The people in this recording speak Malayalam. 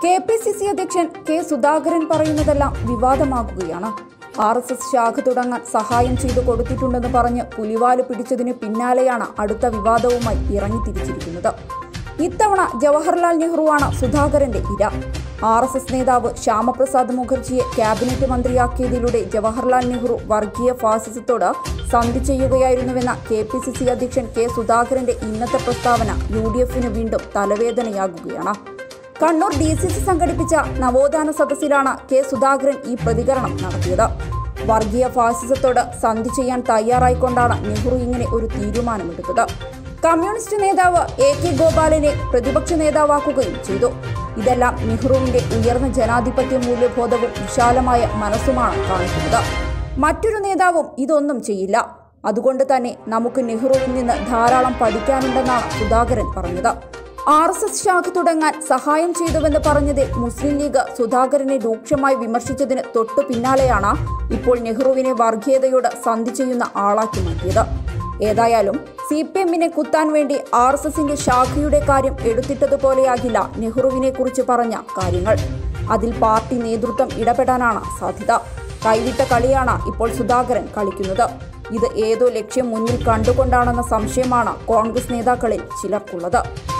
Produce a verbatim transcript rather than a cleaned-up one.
കെ പി സി സി അധ്യക്ഷൻ കെ സുധാകരൻ പറയുന്നതെല്ലാം വിവാദമാകുകയാണ്. ആർ എസ് എസ് ശാഖ തുടങ്ങാൻ സഹായം ചെയ്തു കൊടുത്തിട്ടുണ്ടെന്ന് പറഞ്ഞ് പുലിവാല് പിടിച്ചതിന് പിന്നാലെയാണ് അടുത്ത വിവാദവുമായി ഇറങ്ങിത്തിരിച്ചിരിക്കുന്നത്. ഇത്തവണ ജവഹർലാൽ നെഹ്റുവാണ് സുധാകരന്റെ ഇര. ആർ എസ് എസ് നേതാവ് ശ്യാമപ്രസാദ് മുഖർജിയെ ക്യാബിനറ്റ് മന്ത്രിയാക്കിയതിലൂടെ ജവഹർലാൽ നെഹ്റു വർഗീയ ഫാസിസത്തോട് സന്ധി ചെയ്യുകയായിരുന്നുവെന്ന കെ പി സി സി അധ്യക്ഷൻ കെ സുധാകരന്റെ ഇന്നത്തെ പ്രസ്താവന യു ഡി എഫിന് വീണ്ടും തലവേദനയാകുകയാണ്. കണ്ണൂർ ഡി സി സി സംഘടിപ്പിച്ച നവോത്ഥാന സദസ്സിലാണ് കെ സുധാകരൻ ഈ പ്രതികരണം നടത്തിയത്. വർഗീയ ഫാസിസത്തോട് സന്ധി ചെയ്യാൻ തയ്യാറായിക്കൊണ്ടാണ് നെഹ്റു ഇങ്ങനെ ഒരു തീരുമാനമെടുത്തത്. കമ്മ്യൂണിസ്റ്റ് നേതാവ് എ കെ ഗോപാലനെ പ്രതിപക്ഷ നേതാവാക്കുകയും ചെയ്തു. ഇതെല്ലാം നെഹ്റുവിന്റെ ഉയർന്ന ജനാധിപത്യ മൂല്യബോധവും വിശാലമായ മനസ്സുമാണ് കാണിക്കുന്നത്. മറ്റൊരു നേതാവും ഇതൊന്നും ചെയ്യില്ല. അതുകൊണ്ട് തന്നെ നമുക്ക് നെഹ്റുവിൽ നിന്ന് ധാരാളം പഠിക്കാനുണ്ടെന്നാണ് സുധാകരൻ പറഞ്ഞത്. ആർ എസ് എസ് ശാഖ തുടങ്ങാൻ സഹായം ചെയ്തുവെന്ന് പറഞ്ഞതിൽ മുസ്ലിം ലീഗ് സുധാകരനെ രൂക്ഷമായി വിമർശിച്ചതിന് തൊട്ടു പിന്നാലെയാണ് ഇപ്പോൾ നെഹ്റുവിനെ വർഗീയതയോട് സന്ധി ചെയ്യുന്ന ആളാക്കി മാറ്റിയത്. ഏതായാലും സി പി എമ്മിനെ കുത്താൻ വേണ്ടി ആർ എസ് എസിന്റെ ശാഖയുടെ കാര്യം എടുത്തിട്ടതുപോലെയാകില്ല നെഹ്റുവിനെ കുറിച്ച് പറഞ്ഞ കാര്യങ്ങൾ. അതിൽ പാർട്ടി നേതൃത്വം ഇടപെടാനാണ് സാധ്യത. കൈവിട്ട കളിയാണ് ഇപ്പോൾ സുധാകരൻ കളിക്കുന്നത്. ഇത് ഏതോ ലക്ഷ്യം മുന്നിൽ കണ്ടുകൊണ്ടാണെന്ന സംശയമാണ് കോൺഗ്രസ് നേതാക്കളിൽ ചിലർക്കുള്ളത്.